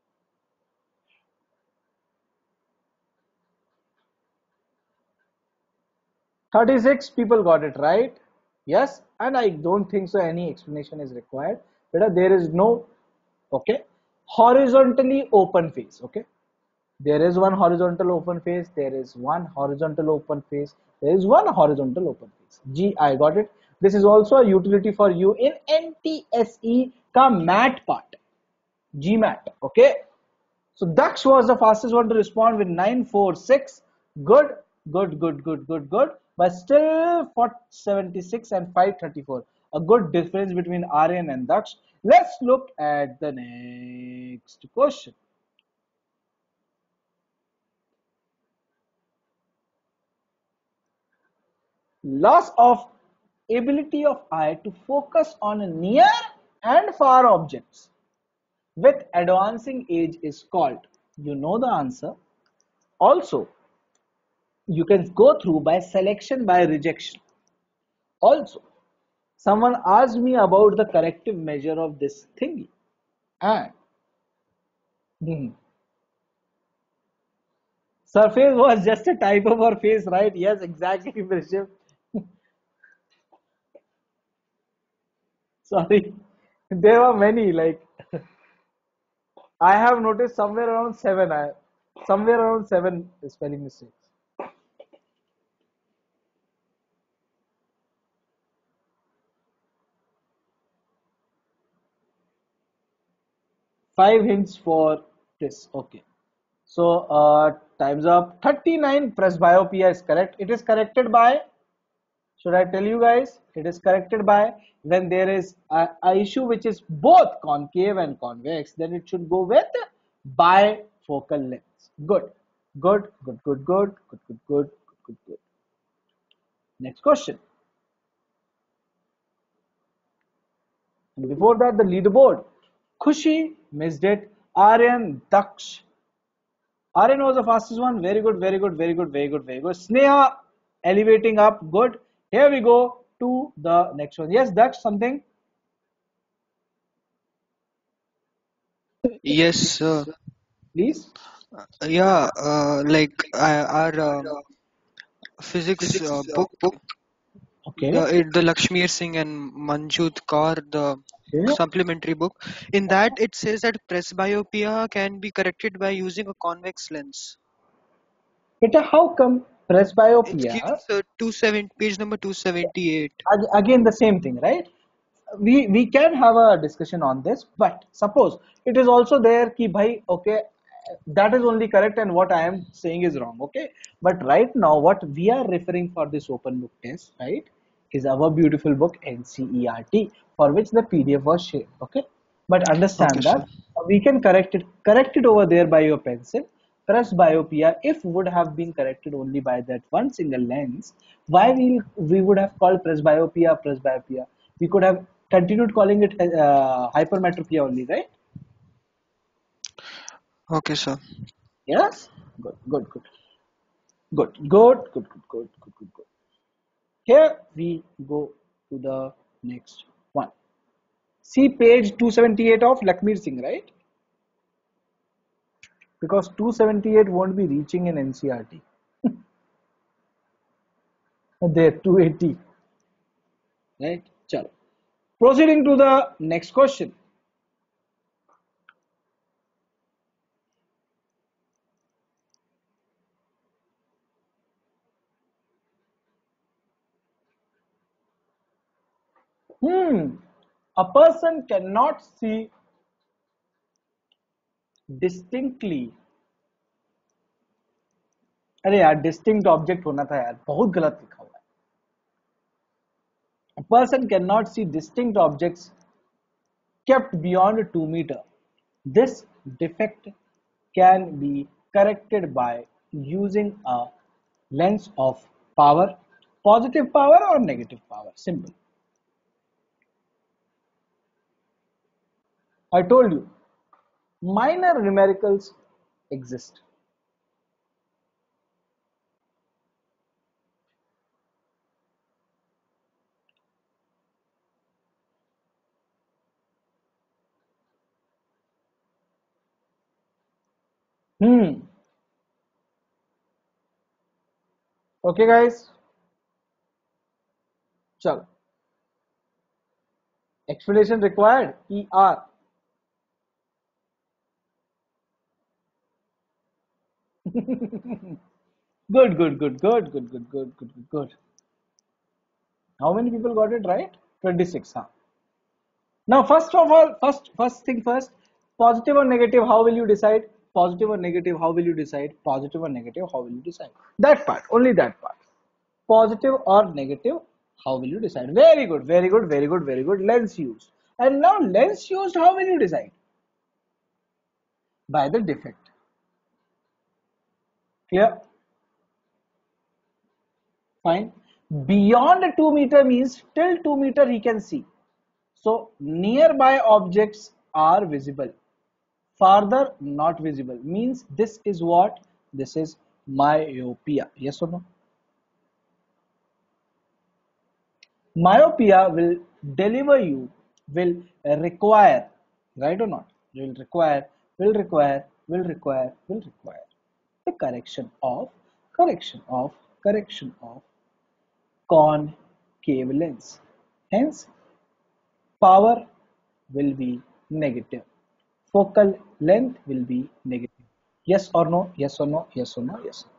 thirty-six people got it right. Yes, and I don't think so any explanation is required. But there is no, okay, horizontally open face. Okay, there is one horizontal open face, there is one horizontal open face, there is one horizontal open face. G, I got it. This is also a utility for you in N T S E ka mat part. G mat. Okay. So Daksh was the fastest one to respond with nine four six. Good, good, good, good, good, good. But still four seventy-six and five thirty-four. A good difference between Aryan and Daksh. Let's look at the next question. Loss of ability of eye to focus on near and far objects with advancing age is called. You know the answer. Also, you can go through by selection by rejection. Also, someone asked me about the corrective measure of this thingy. And hmm, surface was just a typo for face, right? Yes, exactly, Priship. Sorry. There are many, like I have noticed somewhere around seven. I, somewhere around seven spelling mistakes. Five hints for this. Okay. So uh, time's up. thirty-nine presbyopia is correct. It is corrected by, should I tell you guys? It is corrected by when there is a, a issue which is both concave and convex, then it should go with bifocal lens. Good. Good, good, good, good, good, good, good, good, good, good. Next question. And before that, the leaderboard. Khushi missed it. Aryan, Daksh. Aryan was the fastest one. Very good, very good, very good, very good, very good. Sneha elevating up. Good. Here we go to the next one. Yes, Daksh, something? Yes, uh, Please. yeah, uh, like uh, our um, physics uh, book, the Okay. it, the Lakshmir Singh and Manjut Kaur, the Okay. supplementary book. In that, it says that presbyopia can be corrected by using a convex lens. Beta, how come It's given presbyopia? uh, two seventy, page number two seventy-eight. ag- Again, the same thing, right? We we can have a discussion on this, but suppose it is also there ki bhai, okay, that is only correct and what I am saying is wrong, okay. But right now what we are referring for this open book test, right, is our beautiful book N C E R T, for which the P D F was shared, okay. But Okay, understand sir. that we can correct it correct it over there by your pencil. Presbyopia, if would have been corrected only by that one single lens, why we we would have called presbyopia presbyopia? We could have continued calling it uh, hypermetropia only, right? Okay, sir. Yes. Good. Good. Good. Good. Good. Good. Good. Good. Good. Good. Good. Here we go to the next one. See page two seventy-eight of Lakmir Singh, right? Because two seventy-eight won't be reaching in N C R T. There, two eighty. Right? Chalo. Proceeding to the next question. Hmm. A person cannot see distinctly. अरे यार distinct object होना था यार, बहुत गलत लिखा हुआ है. A person cannot see distinct objects kept beyond two meter. This defect can be corrected by using a lens of power, positive power or negative power. Simple. I told you, minor numericals exist. Hmm. Okay, guys. Chalo. Explanation required. E R. Good, good, good, good, good, good, good, good, good, good. How many people got it right? twenty-six, huh? Now, first of all, first, first thing first, positive or negative, how will you decide? Positive or negative, how will you decide? Positive or negative, how will you decide? That part, only that part. Positive or negative, how will you decide? Very good, very good, very good, very good. Lens used. And now lens used, how will you decide? By the defect. Clear? Fine. Beyond two meter means till two meter he can see. So nearby objects are visible. Farther not visible means this is what? This is myopia. Yes or no? Myopia will deliver you, will require, right or not? Will require, will require, will require, will require the correction of, correction of, correction of concave lens. Hence, power will be negative. Focal length will be negative. Yes or no? Yes or no? Yes or no? Yes.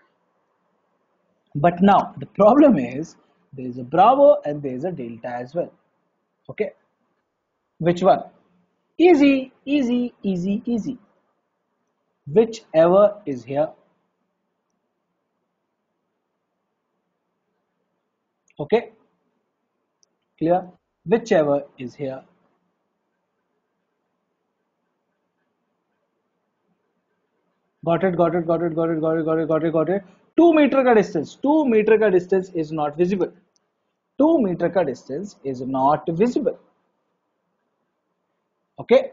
But now the problem is there is a Bravo and there is a Delta as well. Okay. Which one? Easy, easy, easy, easy. Whichever is here. Okay. Clear? Whichever is here. Got it, got it, got it, got it, got it, got it, got it, got it. two meter ka distance. two meter ka distance is not visible. two meter ka distance is not visible. Okay.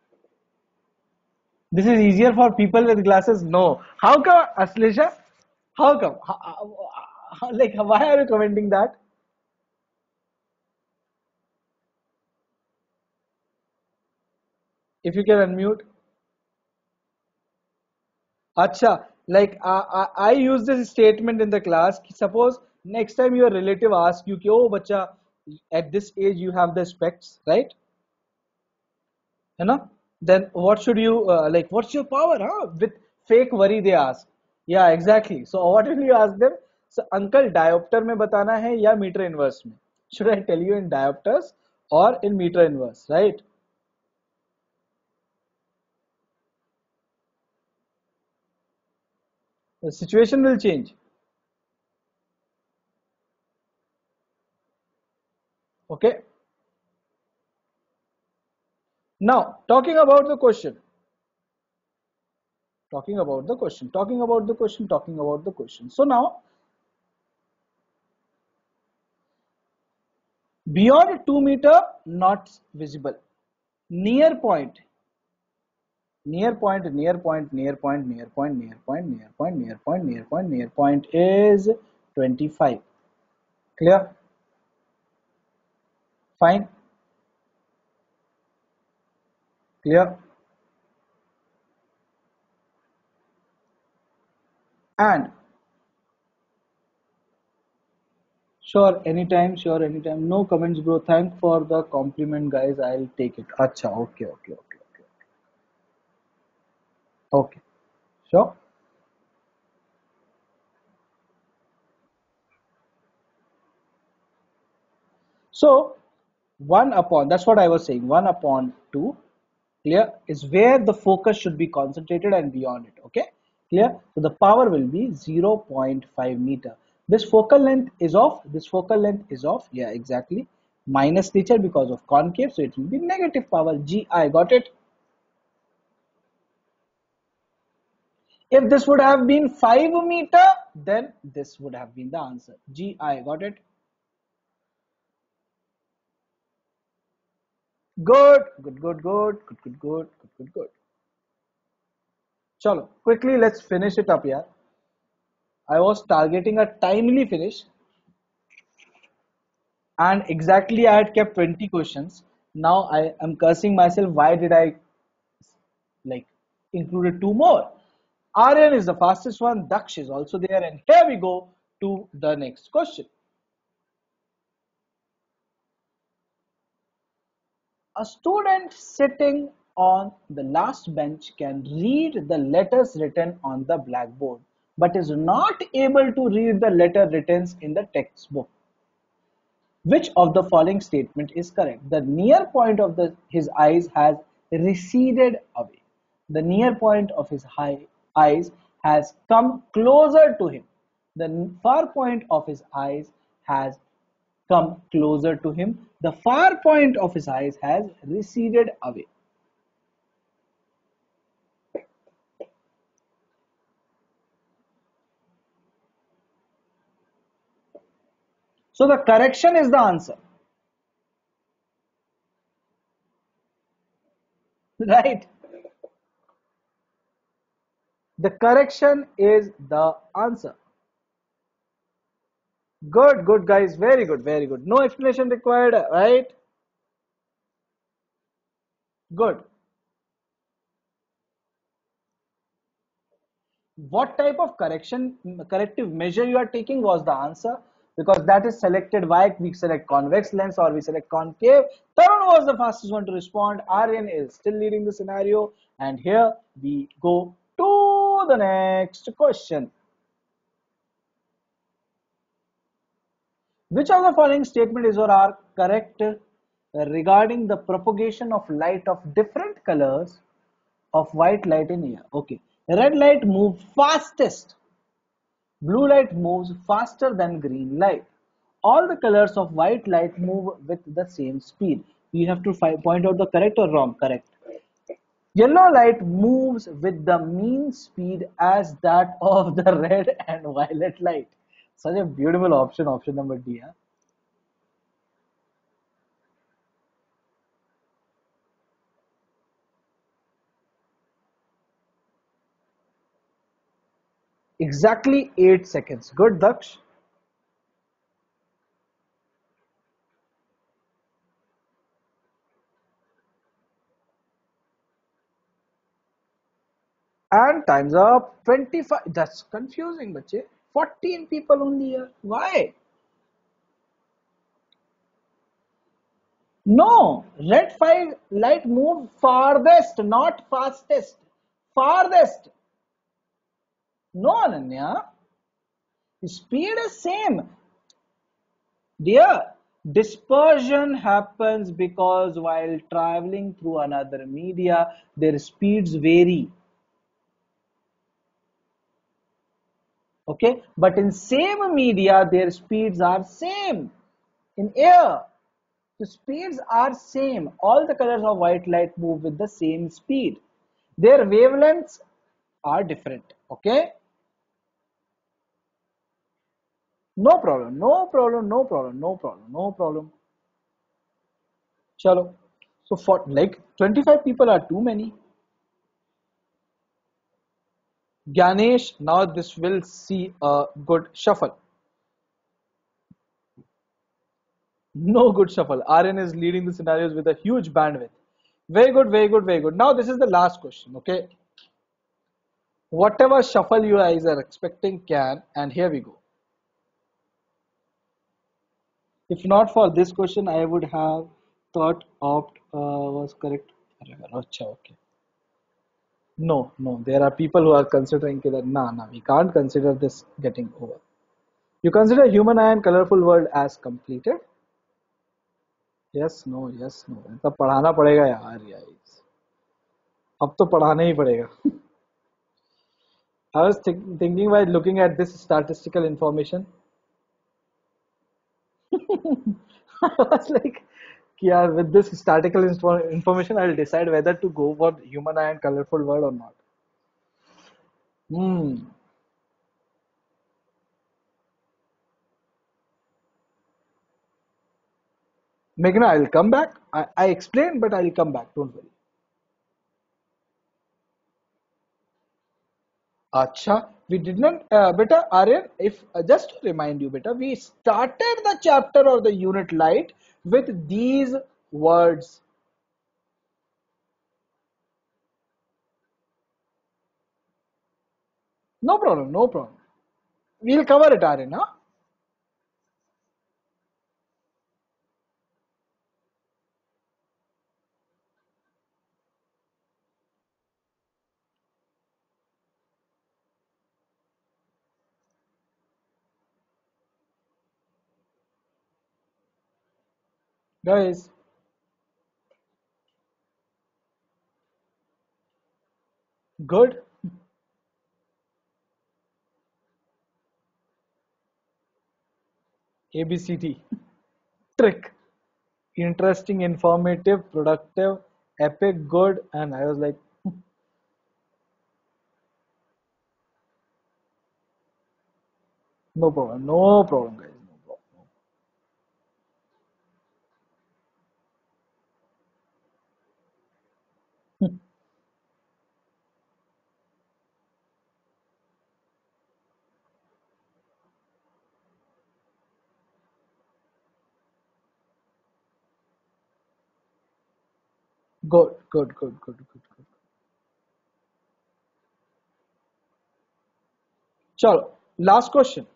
This is easier for people with glasses. No. How come, Aslisha? How come? How, how, how, like, why are you commenting that? If you can unmute. Acha, like I, I, I use this statement in the class. Suppose next time your relative asks you, "Oh, bacha, at this age you have the specs, right?" You know? Then what should you uh, like? What's your power? Huh? With fake worry they ask. Yeah, exactly. So what will you ask them? So uncle, diopter में बताना है या meter inverse में? Should I tell you in diopters or in meter inverse, right? The situation will change. Okay. Now, talking about the question. Talking about the question. Talking about the question. Talking about the question. So now, beyond two meter, not visible. Near point. Near point, near point, near point, near point, near point, near point, near point, near point, near point is twenty-five. Clear? Fine. Clear? And Sure, anytime, sure, anytime. No comments, bro. Thank for the compliment, guys. I'll take it. Acha, okay, okay, okay, okay. Okay, sure. So, one upon, that's what I was saying, one upon two, clear, is where the focus should be concentrated and beyond it, okay? Clear? So, the power will be zero point five meter. This focal length is off, this focal length is off, yeah, exactly. Minus nature because of concave, so it will be negative power, G I, got it? If this would have been five meter, then this would have been the answer. G I, got it? Good, good, good, good, good, good, good, good, good, good. Chalo, quickly let's finish it up here. I was targeting a timely finish, and exactly I had kept twenty questions. Now I am cursing myself. Why did I like included two more? Aryan is the fastest one. Daksh is also there, and here we go to the next question. A student sitting on the last bench can read the letters written on the blackboard, but is not able to read the letter written in the textbook. Which of the following statement is correct? The near point of the, his eyes has receded away. The near point of his high, eyes has come closer to him. The far point of his eyes has come closer to him. The far point of his eyes has receded away. So the correction is the answer. Right? The correction is the answer. Good, good guys. Very good, very good. No explanation required, right? Good. What type of correction corrective measure you are taking was the answer, because that is selected by we select convex lens or we select concave. Tarun was the fastest one to respond. Aryan is still leading the scenario, and here we go to the next question. Which of the following statement is or are correct regarding the propagation of light of different colors of white light in air? Okay, red light moves fastest. Blue light moves faster than green light. All the colors of white light move with the same speed. You have to find, point out the correct or wrong. Correct. Yellow light moves with the mean speed as that of the red and violet light. Such a beautiful option, option number D. Huh? Exactly eight seconds. Good, Daksh. And time's up. twenty-five. That's confusing, bache. fourteen people only here. Why? No, red five light move farthest, not fastest. Farthest. No, Ananya. Speed is same. Dear, dispersion happens because while traveling through another media, their speeds vary. Okay, but in same media, their speeds are same. In air, the speeds are same. All the colors of white light move with the same speed. Their wavelengths are different. Okay, no problem, no problem, no problem, no problem, no problem. Chalo. So for like twenty-five people are too many. Ganesh, now this will see a good shuffle. No good shuffle. R N is leading the scenarios with a huge bandwidth. Very good, very good, very good. Now this is the last question, okay? Whatever shuffle you guys are expecting can, and here we go. If not for this question, I would have thought opt uh, was correct forever. Acha, okay. No, no. There are people who are considering that nah, nah, we can't consider this getting over. You consider human eye and colorful world as completed? Yes, no, yes, no. तब पढ़ाना पड़ेगा यार guys. अब तो पढ़ाना ही पड़ेगा. I was think, thinking while looking at this statistical information. I was like, yeah, with this statistical info- information, I'll decide whether to go for human eye and colorful world or not. Hmm. Meghna, I'll come back. I, I explained, but I'll come back. Don't worry. Acha, we did not, uh, beta, Aryan, if uh, just to remind you, beta, we started the chapter or the unit light with these words. No problem, no problem. We'll cover it, Aryan, huh? Guys, good. A B C D. Trick. Interesting, informative, productive, epic, good. And I was like, no problem, no problem, guys, no problem. Good, good, good, good, good, good. Chalo, last question.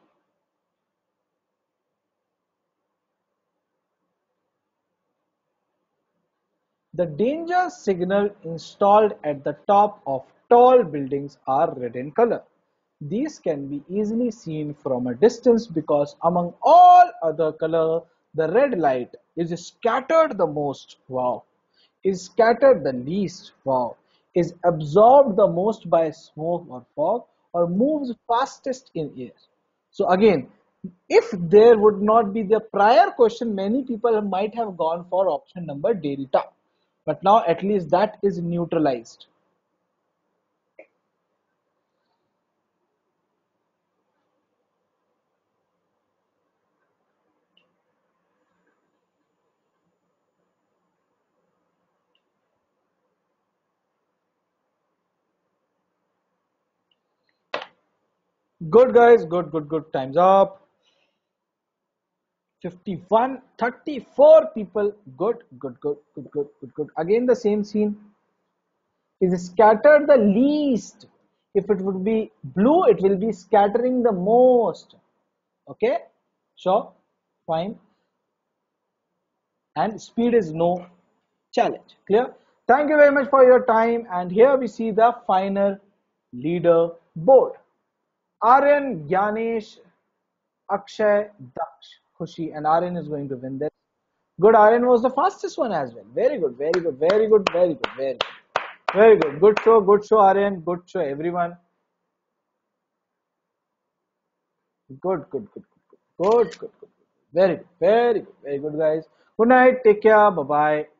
The danger signal installed at the top of tall buildings are red in color. These can be easily seen from a distance because among all other color, the red light is scattered the most. Wow. Is scattered the least. Wow. Is absorbed the most by smoke or fog or moves fastest in air. So again, if there would not be the prior question, many people might have gone for option number delta. But now at least that is neutralized. Good guys, good, good, good. Time's up. fifty-one, thirty-four people. Good, good, good, good, good, good, good. Again the same scene. Is scattered the least. If it would be blue, it will be scattering the most. Okay? Sure. Fine. And speed is no challenge. Clear? Thank you very much for your time. And here we see the final leader board. Aryan, Gyanesh, Akshay, Daksh, Khushi, and Aryan is going to win this. Good, Aryan was the fastest one as well. Very good, very good, very good, very good, very good. Very good. Good show, good show, Aryan. Good show, everyone. Good, good, good, good, good, good, good, good. Very good, very good, very good, guys. Good night. Take care. Bye bye.